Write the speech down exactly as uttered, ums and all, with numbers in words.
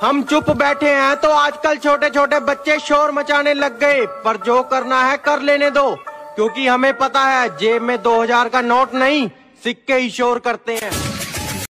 हम चुप बैठे हैं तो आजकल छोटे छोटे बच्चे शोर मचाने लग गए, पर जो करना है कर लेने दो, क्योंकि हमें पता है जेब में दो हजार का नोट नहीं सिक्के ही शोर करते हैं।